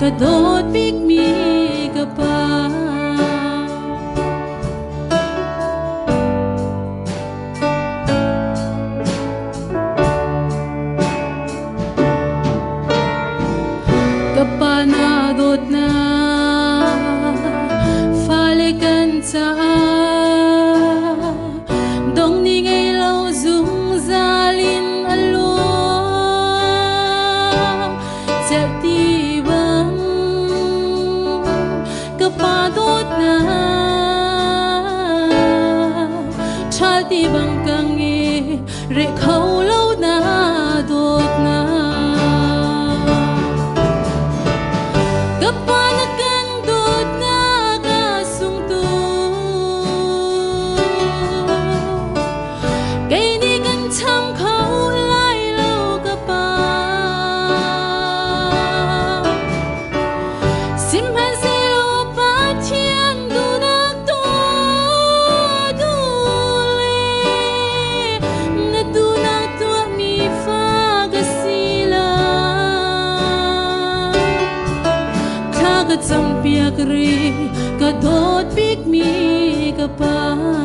kadot bigmi ka pa. Kapanadot na falikan sa dong ni ngay lâu dung ra lin alo chợt đi băng kapadot na chợt đi băng càng nghe rễ khâu lâu na đốt na Chang piak ri kadot bigmi ka pa.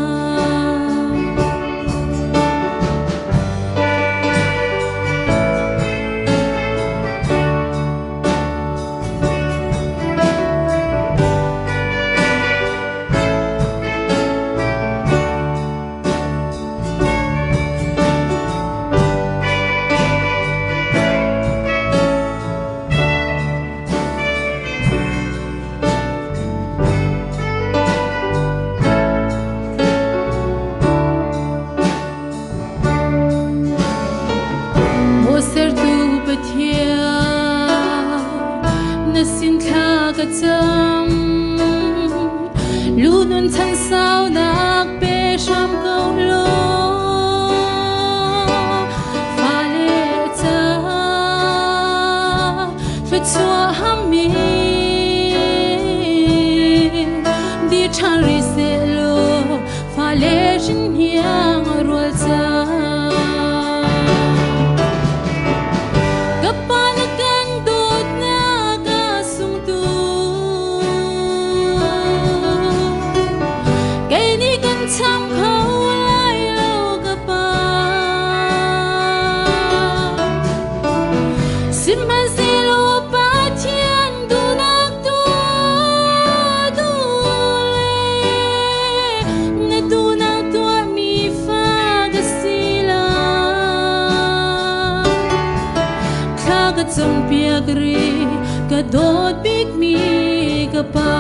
Xin tha ka cham lunun chan sao nak pe sham câu lo pha le cha fe chua ham mi di chan ri se lo pha le jin hiang rual cha chang piak ri kadot bigmi ka pa.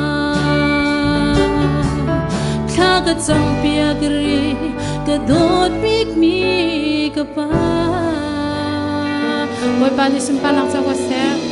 Tha chang piak ri kadot bigmi ka pa. Boy pa ni simpan lang sa kwase.